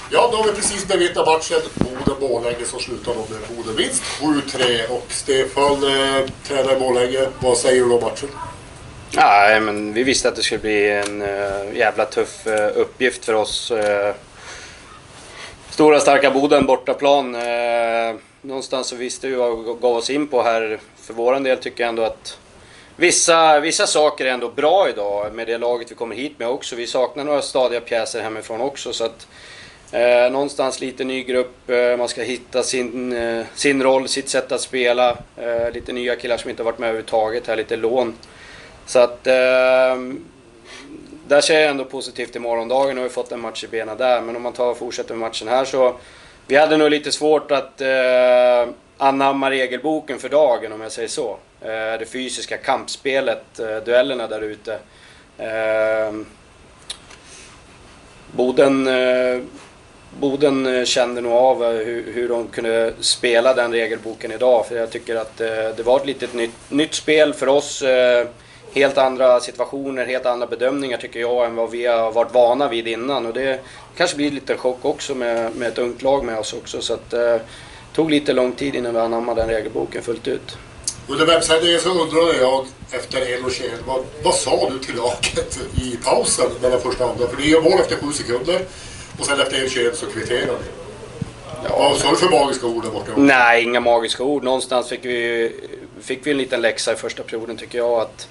Ja, då har vi precis bevittnat matchen Boden-Borlänge som slutar med Boden-vinst 7-3. Och Stefan, tränare i Borlänge, vad säger du om matchen? Ja, men vi visste att det skulle bli en jävla tuff uppgift för oss. Stora starka Boden, bortaplan. Någonstans så visste vi vad vi gav oss in på här. För våran del tycker jag ändå att vissa saker är ändå bra idag med det laget vi kommer hit med också. Vi saknar några stadiga pjäser hemifrån också, så att någonstans lite ny grupp, man ska hitta sin roll, sitt sätt att spela. Lite nya killar som inte har varit med överhuvudtaget här, lite lån. Så att där ser jag ändå positivt i morgondagen. Nu har vi fått en match i benen där, men om man fortsätter med matchen här så vi hade nog lite svårt att anamma regelboken för dagen, om jag säger så. Det fysiska kampspelet, duellerna där ute. Boden kände nog av hur de kunde spela den regelboken idag. För jag tycker att det var ett litet nytt spel för oss. Helt andra situationer, helt andra bedömningar tycker jag än vad vi har varit vana vid innan. Och det kanske blir lite chock också med ett ungt lag med oss också. Så att det tog lite lång tid innan vi anammade den regelboken fullt ut. Under webbsändningen så undrade jag efter 1:21, vad sa du till laget i pausen mellan första och andra? För det är mål efter 7 sekunder och sen efter 1:21 så kvitterar ni. Ja, vad sa du för magiska ord där borta? Nej, inga magiska ord. Någonstans fick vi en liten läxa i första perioden tycker jag. Att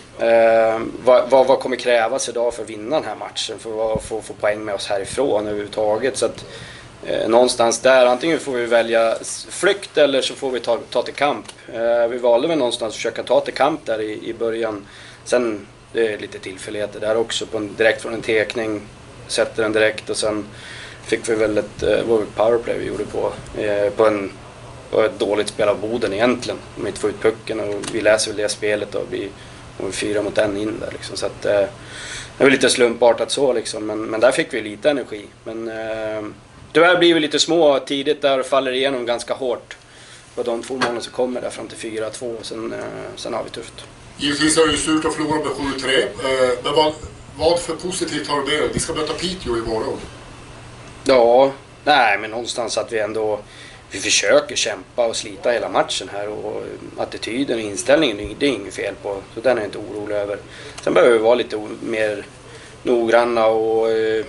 vad kommer krävas idag för att vinna den här matchen? För att få poäng med oss härifrån överhuvudtaget. Så att någonstans där, antingen får vi välja flykt eller så får vi ta till kamp. Vi valde väl någonstans att försöka ta till kamp där i början. Sen det är lite tillfälligheter där också, direkt från en tekning, sätter den direkt och sen fick vi väl ett powerplay vi gjorde på ett dåligt spel av Boden egentligen. De inte får ut pucken och vi läser väl det spelet och vi 4 mot 1 in där liksom. Så att det var lite slumpartat så liksom, men där fick vi lite energi. Men tyvärr blir vi lite små tidigt där och faller igenom ganska hårt. Och de 2 målen som kommer där fram till 4-2 och sen har vi tufft. Givetvis är det ju surt att förlora med 7-3. Men vad för positivt har du med dig? Vi ska möta Piteå imorgon. Ja, nej men någonstans att vi försöker kämpa och slita hela matchen här. Och attityden och inställningen, det är inget fel på. Så den är jag inte orolig över. Sen behöver vi vara lite mer noggranna och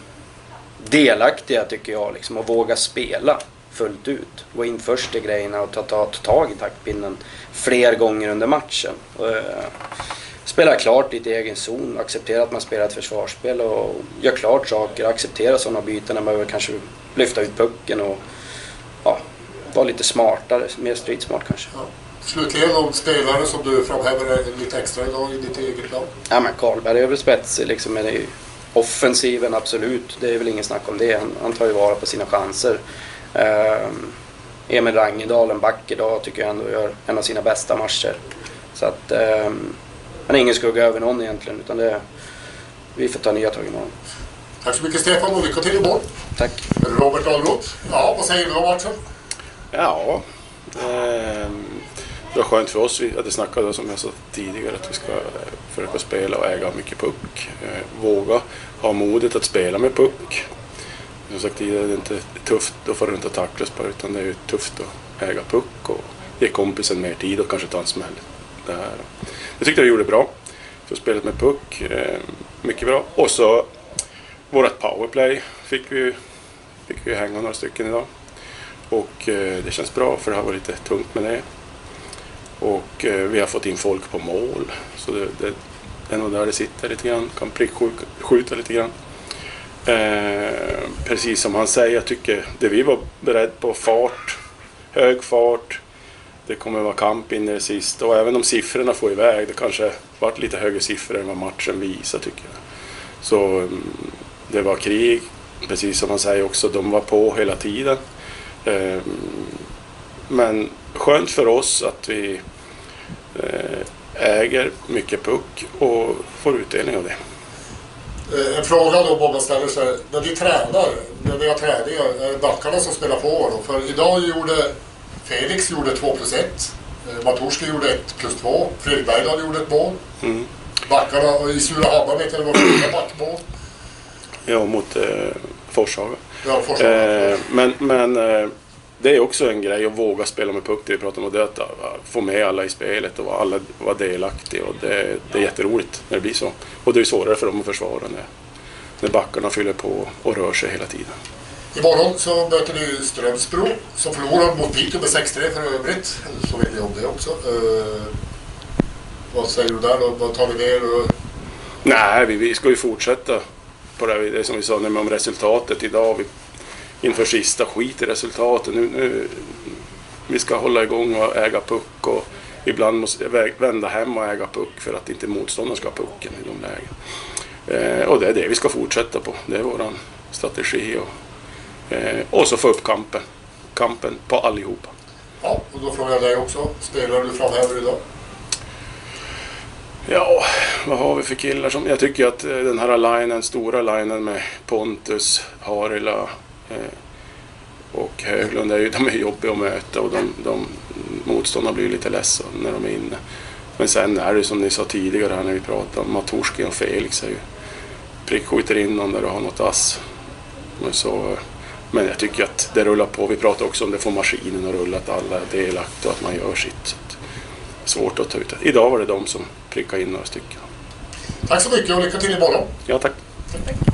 delaktiga tycker jag liksom, och våga spela fullt ut. Gå in först i grejerna och ta tag i taktpinnen fler gånger under matchen. Spela klart lite i egen zon, acceptera att man spelar ett försvarsspel och gör klart saker, acceptera sådana byten när man behöver kanske lyfta ut pucken och vara lite smartare, mer streetsmart kanske. Ja. Slutligen om spelare som du framhäver lite extra idag i ditt eget lag. Ja, men Karlberg är väl spetsig liksom, men det är offensiven absolut, det är väl ingen snack om det. Han tar ju vara på sina chanser. Emil Rangedal, en back idag, tycker jag ändå gör en av sina bästa matcher. Så att han är ingen skugga över någon egentligen, utan vi får ta nya tag imorgon. Tack så mycket Stefan och lycka till imorgon. Tack. Robert Dahlroth, vad säger du om matchen? Ja, det var skönt för oss att det snackade som jag sa tidigare att vi ska försöka spela och äga mycket puck. Våga ha modet att spela med puck. Som sagt tidigare, det är inte tufft att få runt och tacklas på, utan det är ju tufft att äga puck och ge kompisen mer tid och kanske ta en smäll. Jag tyckte jag gjorde bra. Så spelet med puck, mycket bra. Och så vårat powerplay fick vi hänga några stycken idag. Och det känns bra för det har varit lite tungt med det. Och vi har fått in folk på mål. Så det är nog där det sitter lite grann. Kan prickskjuta lite grann. Precis som han säger, jag tycker det vi var beredda på, hög fart. Det kommer vara kamp in i det sista. Och även om siffrorna får iväg, det kanske varit lite högre siffror än vad matchen visar tycker jag. Så det var krig, precis som han säger också, de var på hela tiden. Men skönt för oss att vi äger mycket puck och får utdelning av det. En fråga då många ställer sig, när vi har träningar, backarna som spelar på då, för idag Felix gjorde 2+1, Maturski gjorde 1+2, Fredrik Bergdahl gjorde ett mål. Backarna i Surahammar vet jag det var 4 backmål. Ja, mot Forshaga. Ja, Forshaga. Men det är också en grej att våga spela med puck. Det vi pratar om, det är att få med alla i spelet och alla vara delaktiga. Och det är jätteroligt när det blir så. Och det är svårare för dem att försvara när backarna fyller på och rör sig hela tiden. Imorgon så möter ni Strömsbro som förlorar mot Piteå med 6-3 för övrigt. Så vet ni om det också. Vad säger du där då? Vad tar vi ner? Nej, vi ska ju fortsätta på det som vi sa om resultatet idag. Inför sista skit i resultatet. Nu, vi ska hålla igång och äga puck och ibland måste jag vända hem och äga puck för att inte motståndaren ska ha pucken i de lägen. Och det är det vi ska fortsätta på. Det är våran strategi och så få upp kampen på allihopa. Ja, och då frågar jag dig också. Spelar du framöver idag? Ja, vad har vi för killar som... Jag tycker att den här stora linen med Pontus, Harila och Höglund, de är jobbiga att möta och de motståndarna blir lite ledsna när de är inne. Men sen är det som ni sa tidigare här när vi pratade om Maturski och Felix är ju prickskjuter in någon där och har något ass. Men jag tycker att det rullar på. Vi pratar också om det får maskinen att rulla, att alla är delaktiga och att man gör sitt. Så svårt att ta ut det. Idag var det de som prickade in några stycken. Tack så mycket och lycka till imorgon. Ja, tack.